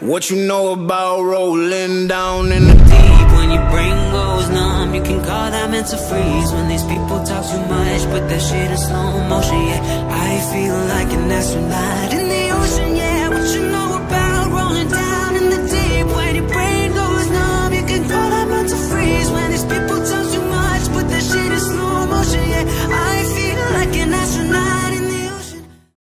What you know about rolling down in the deep? When your brain goes numb, you can call that mental freeze. When these people talk too much, put that shit in slow motion. Yeah, I feel like an astronaut in the